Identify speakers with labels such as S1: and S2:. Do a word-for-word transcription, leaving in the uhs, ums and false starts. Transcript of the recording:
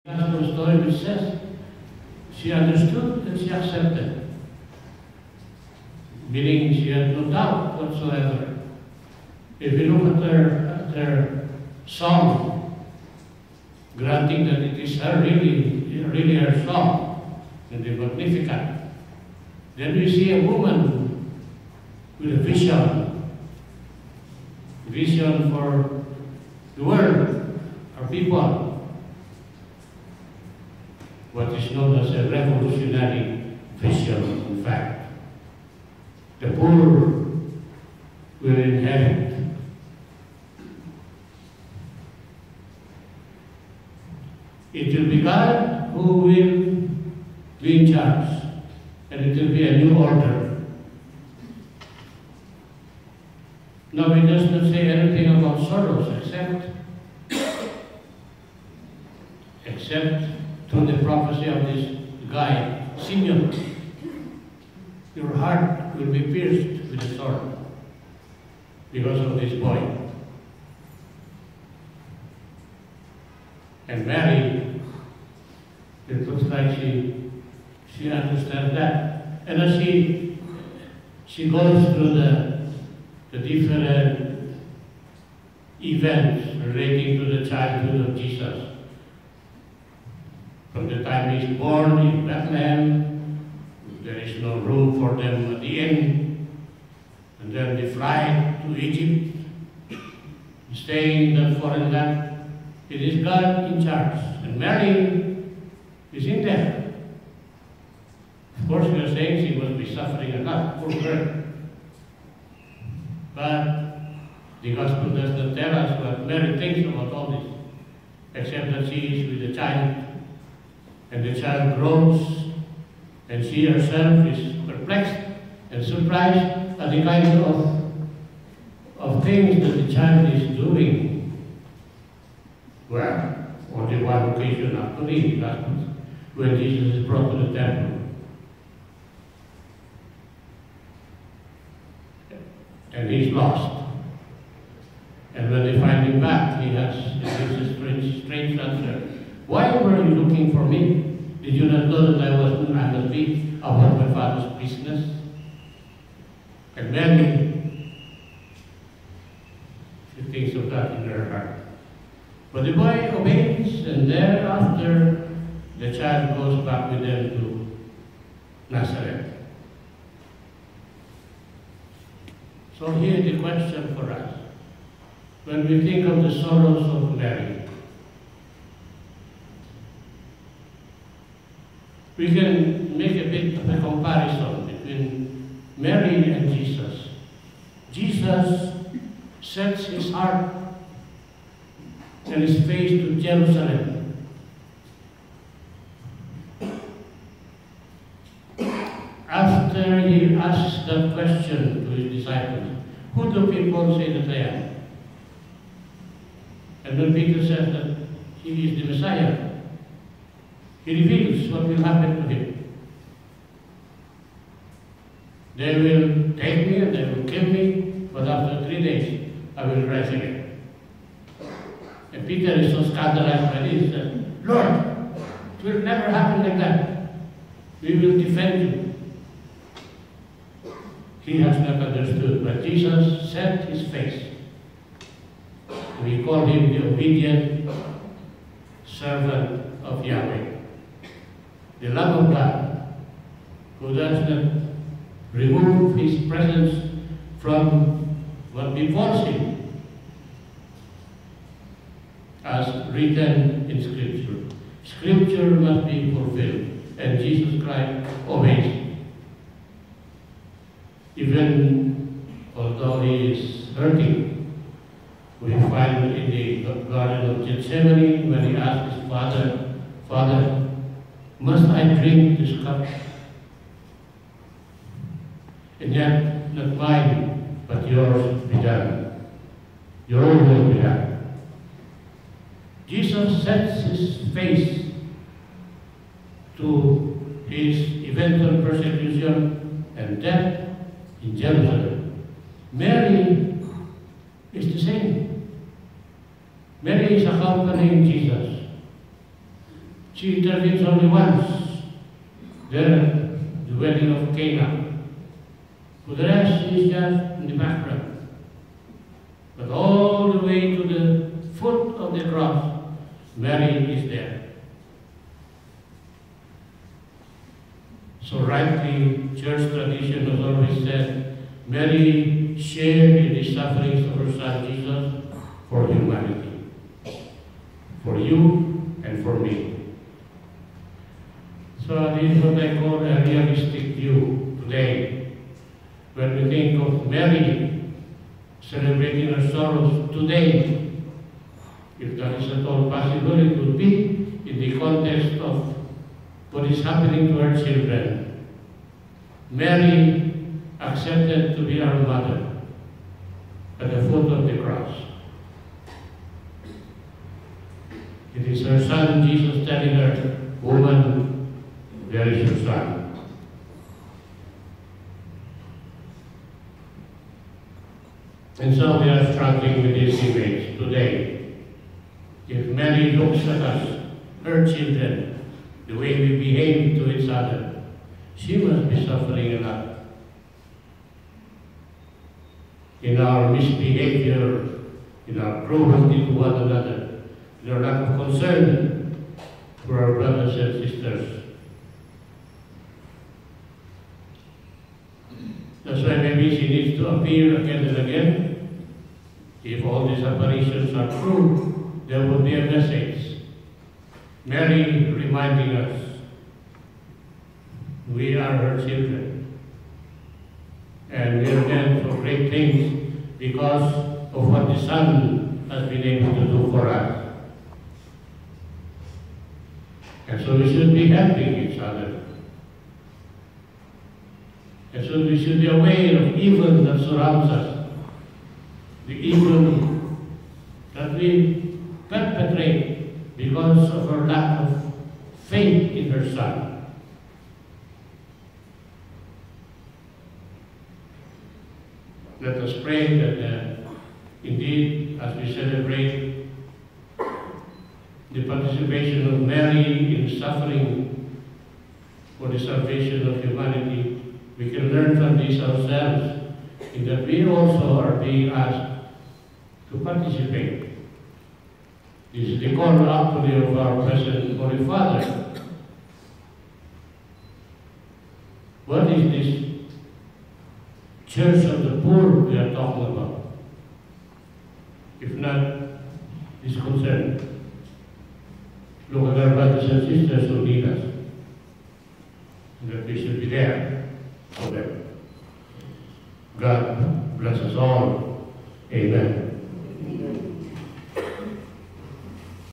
S1: gospel story which says she understood and she accepted, meaning she had no doubt whatsoever. If you look at her, at her song, granting that it is her really, really her song, and the Magnificat, then we see a woman with a vision, vision for the world, our people, what is known as a revolutionary vision, in fact. The poor will inherit. It will be God who will be in charge, and it will be a new order. Now, it does not say anything about sorrows except, except through the prophecy of this guy, Simeon. Your heart will be pierced with a sword because of this boy. And Mary, it looks like she, she understands that. And as she, she goes through the, the different events relating to the childhood of Jesus, from the time he's born in Bethlehem, there is no room for them at the inn, and then they fly to Egypt, staying in the foreign land. It is God in charge, and Mary is in there. Of course, we are saying she must be suffering a lot, poor girl. But the Gospel does not tell us what Mary thinks about all this, except that she is with the child, and the child grows, and she herself is perplexed and surprised at the kind of, of things that the child is doing. Well, on the one occasion actually, that was when Jesus is brought to the temple. And he's lost. And when they find him back, he has he gives a strange, strange answer. Why were you looking for me? Did you not know that I was I must be about my Father's business? And Mary, she thinks of that in her heart. But the boy obeys, and thereafter the child goes back with them to Nazareth. So here the question for us. When we think of the sorrows of Mary, we can make a bit of a comparison between Mary and Jesus. Jesus sets his heart and his face to Jerusalem. After he asked that question to his disciples, who do people say that I am? And when Peter says that he is the Messiah, he reveals what will happen to him. They will take me and they will kill me, but after three days I will rise again. And Peter is so scandalized by this that, Lord, it will never happen like that. We will defend you. He has not understood, but Jesus set his face. We call him the obedient servant of Yahweh, the Lamb of God, who does not remove his presence from what befalls him, as written in Scripture. Scripture must be fulfilled, and Jesus Christ obeys. Even although he is hurting, we find in the Garden of Gethsemane when he asked his father, Father, must I drink this cup? And yet, not mine, but yours be done. Your own will be done. Jesus sets his face to his eventual persecution and death in Jerusalem. Mary is the same. Mary is accompanying Jesus. She intervenes only once, there, the wedding of Cana. For the rest, is just in the background. But all the way to the foot of the cross, Mary is there. So rightly, church tradition has always said, Mary shared in the sufferings of her son Jesus for humanity, for you and for me. So this is what I call a realistic view today. When we think of Mary celebrating her sorrows today, if that is at all possible, it would be in the context of what is happening to her children. Mary accepted to be our mother at the foot of the cross. It is her son Jesus telling her, woman, there is your son. And so we are struggling with this image today. If Mary looks at us, her children, the way we behave to each other, she must be suffering a lot. In our misbehavior, in our cruelty to one another, in our lack of concern for our brothers and sisters. That's why maybe she needs to appear again and again. If all these apparitions are true, there will be a message. Mary reminding us, we are her children. And we are meant for great things because of what the Son has been able to do for us. And so we should be helping each other. And so we should be aware of evil that surrounds us, the evil that we perpetrate because of our lack of faith in her Son. Let us pray that uh, indeed, as we celebrate the participation of Mary in suffering for the salvation of humanity, we can learn from this ourselves, in that we also are being asked to participate. This is the call actually of our present Holy Father. What is this Church of the Poor we are talking about? If not this concern, look at our brothers and sisters who need us, and that we should be there for them. God bless us all. Amen.